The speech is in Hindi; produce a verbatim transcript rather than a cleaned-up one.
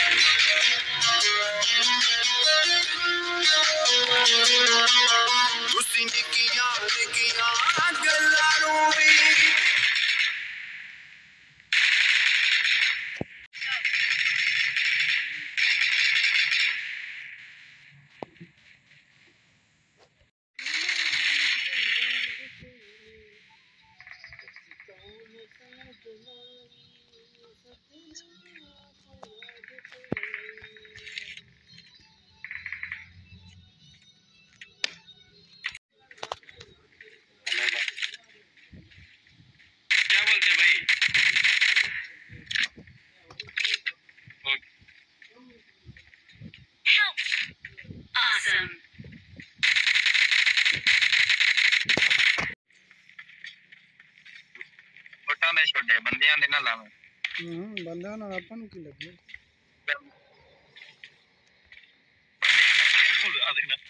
तुसी निकिया निकिया गल्लां भी मैं छोड़े बंदियां दे ना लावे हम्म बंदियां ना अपन की लगे बंदियां